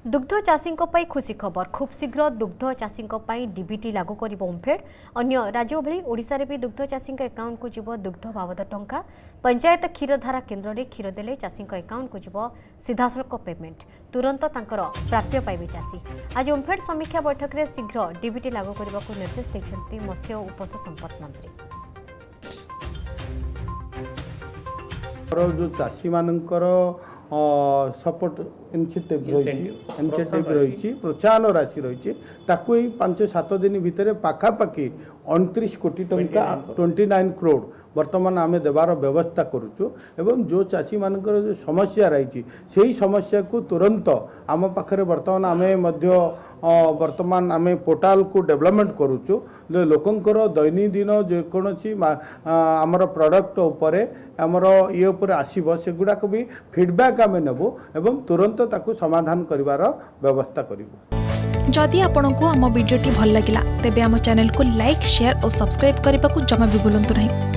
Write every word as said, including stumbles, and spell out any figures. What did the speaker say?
दुग्ध चाषी खुशी खबर खूब शीघ्र दुग्ध चाषी डीबीटी लागू कर ओमफेड अन्य राज्य भली ओडिशा रे भी दुग्ध चाषी अकाउंट को जीव दुग्ध बाबद टंका पंचायत क्षीरधारा केन्द्र में क्षीर देले चाषी अकाउंट को जीव सीधासलख पेमेंट तुरंत तांकर प्राप्य पाइबे चाषी। आज ओमफेड समीक्षा बैठक में शीघ्र डीबीटी लागू करने को निर्देश देते मत्स्य और पशु संपद मंत्री। जो चाषी मानकर सपोर्ट इनिशिएटिव रही इनिशिएटिव रही प्रोत्साहन राशि रही ताकू पांच सात दिन भितर पाखापाखि उनतीस कोटी टंका ट्वेंटी नाइन करोड़ वर्तमान आम देवार व्यवस्था करुचु एवं जो चाषी मानकर जो समस्या रही से समस्या को तुरंत आम पाखे वर्तमान आम वर्तमान आम पोर्टाल को डेवलपमेंट करुचु लोकंकर दैनंदिन जेकोसी आमर प्रोडक्ट उपरे आमर ये उपर आसीबो सेगुडाक भी फीडबैक आम नेबु एवं तुरंत ताकू समाधान करिवार व्यवस्था करिवु। जदि आपंक आम भिडी भल लगा तेब आम चैनल को लाइक शेयर और सब्सक्राइब करने को जमा भी भूलु नहीं।